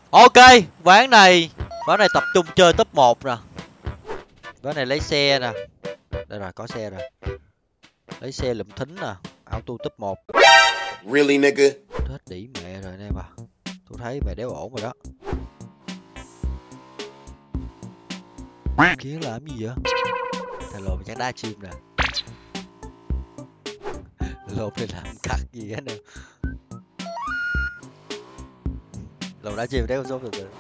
Ok, ván này tập trung chơi top 1 nè. Ván này lấy xe nè. Đây rồi, có xe rồi. Lấy xe lụm thính nè. Auto top 1. Really nigga? Hết đỉ mẹ rồi anh em à. Tôi thấy mẹ đéo ổn rồi đó. Kia làm gì vậy? Thằng lồn chắc đá chim nè. Lồn đi làm cắt gì hết nè. Lồn đá chim đéo số từ từ.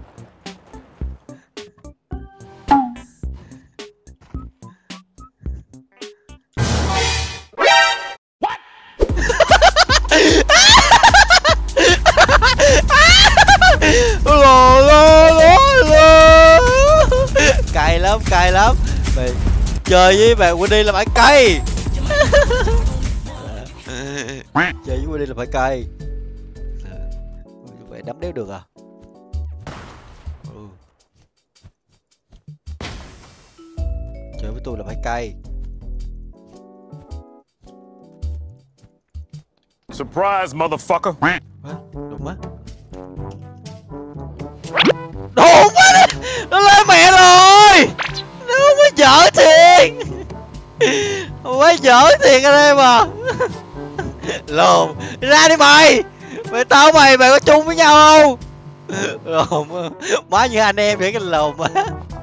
Cay lắm mày chơi với bạn Winnie là phải cay. Chơi với Winnie là phải cay. Vậy đấm đéo được à? Chơi với tôi là phải cay. Surprise, motherfucker. Đúng á. Đúng á, nó lấy mẹ rồi. Nó mới dở thiệt. Mới dở thiệt ở đây mà. Lồn ra đi mày. Mày tao mày có chung với nhau không? Lồn má như anh em vậy cái lồn má.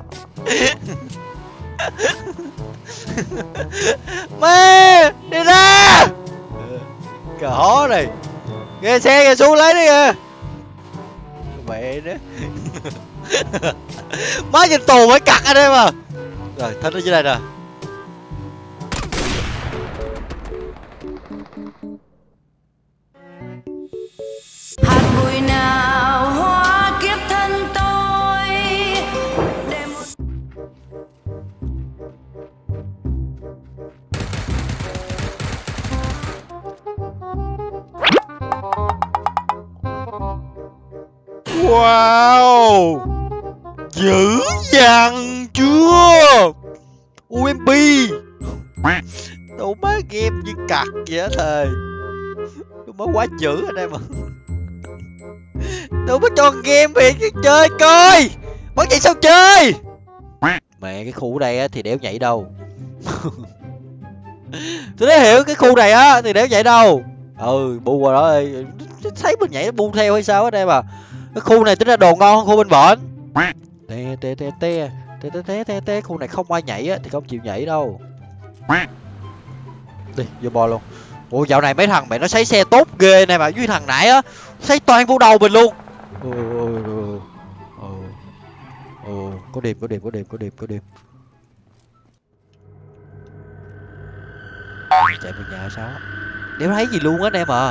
Mẹ đi ra. Cờ hó này. Nghe xe kìa, xuống lấy đi kìa. Mẹ nữa. Má nhìn tù phải cặt ở đây mà. Rồi thích nó dưới đây nè. Hạt bụi nào hóa kiếp thân tôi để Wow, dữ dằn chưa? UMP đâu má game như cặt vậy á thề. Tôi mới quá dữ anh em mà. Tôi mới cho game về chơi coi. Mất vậy sao chơi? Mẹ cái khu đây á thì đéo nhảy đâu. Tôi đã hiểu cái khu này á thì đéo nhảy đâu. Bu vào đó ơi. Thấy mình nhảy bu theo hay sao ở đây mà. Cái khu này tính ra đồ ngon hơn khu bên bển. Tê khu này không ai nhảy á thì không chịu nhảy đâu. Đi vô bo luôn. Ủa dạo này mấy thằng mẹ nó sấy xe tốt ghê này mà, với thằng nãy á sấy toàn vô đầu mình luôn. Có điểm. Chạy về nhà sao? Đéo thấy gì luôn á anh em à.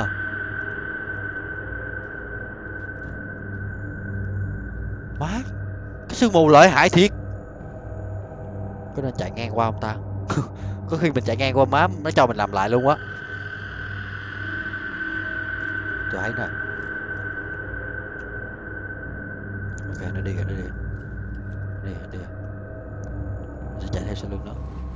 Má, cái sương mù lợi hại thiệt. Có nên chạy ngang qua không ta? Có khi mình chạy ngang qua má nó cho mình làm lại luôn á. Tôi thấy nè. Ok, nó đi rồi. Đi. Sẽ chạy theo sau lưng nó.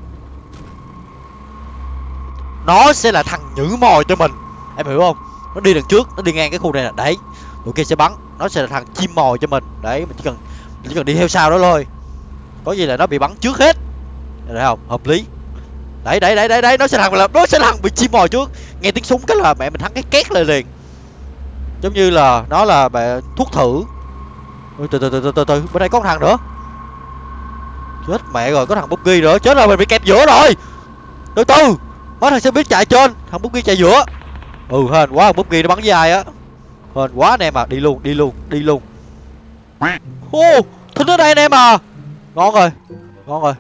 Nó sẽ là thằng nhử mồi cho mình. Em hiểu không? Nó đi đằng trước, nó đi ngang cái khu này nè. Đấy, tụi kia sẽ bắn. Nó sẽ là thằng chim mồi cho mình. Đấy, mình chỉ cần đi theo sau đó thôi. Có gì là nó bị bắn trước hết. Thấy không? Hợp lý. Đấy, nó sẽ thằng bị chim mồi trước. Nghe tiếng súng cái là mẹ mình thắng cái két lên liền. Giống như là nó là thuốc thử. Từ bên đây có một thằng nữa. Chết mẹ rồi, có thằng Buggy nữa. Chết rồi, mình bị kẹp giữa rồi. Từ từ. Mấy thằng sẽ biết chạy trên, thằng Buggy chạy giữa. Hên quá, thằng Buggy nó bắn với ai á. Hên quá anh em à, đi luôn. Thính ở đây anh em à. Ngon rồi.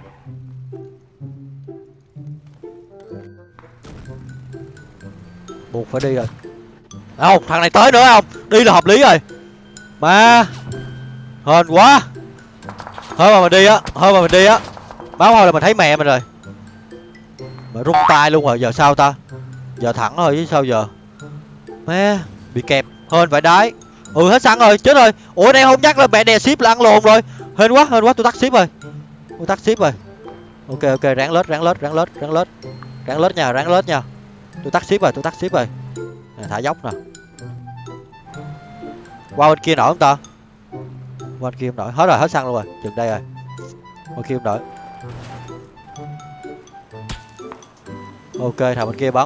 Buộc phải đi rồi. Không, thằng này tới nữa không? Đi là hợp lý rồi. Mà hên quá. Hơn mà mình đi á. Báo thôi là mình thấy mẹ mình rồi. Mà rung tay luôn rồi, giờ sao ta? Giờ thẳng thôi chứ sao giờ. Mẹ, bị kẹp, hên phải đái. Hết xăng rồi, chết rồi. Ủa đây không nhắc là mẹ đè ship là ăn lồn rồi. Hên quá, tôi tắt ship rồi. Ok, ráng lết nha. Tôi tắt ship rồi. Nè, thả dốc nè. Qua bên kia nổi không ta? Quanh kia không nổi, hết rồi, hết xăng luôn rồi, chừng đây rồi. Bên kia không nổi. Ok, thằng bên kia bắn.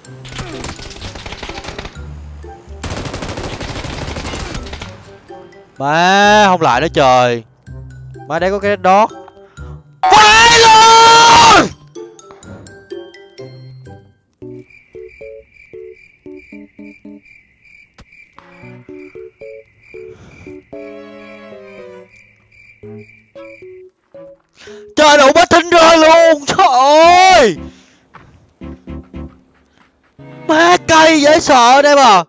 Má không lại nữa trời. Má đấy có cái đó. Phải luôn. Trời đủ bá thính rơi luôn. Trời ơi. Má cay dễ sợ đây mà.